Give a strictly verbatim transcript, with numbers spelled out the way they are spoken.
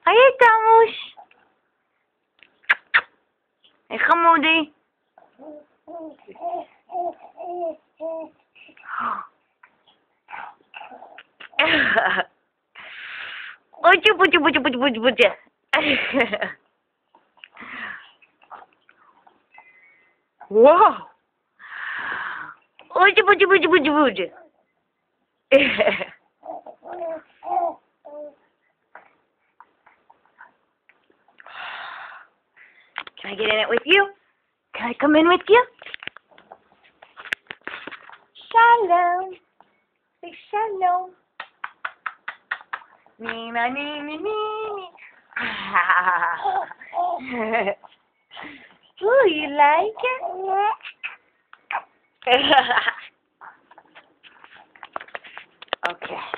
Hiya, Camus. Hey, Xamudi. Ocho, ocho, ocho, ocho, ocho, ocho. Wow. Ocho, ocho, ocho, ocho, ocho. Can I get in it with you? Can I come in with you? Shalom. Say shalom. Nee, na, nee, nee, nee. Ooh, you like it? Okay.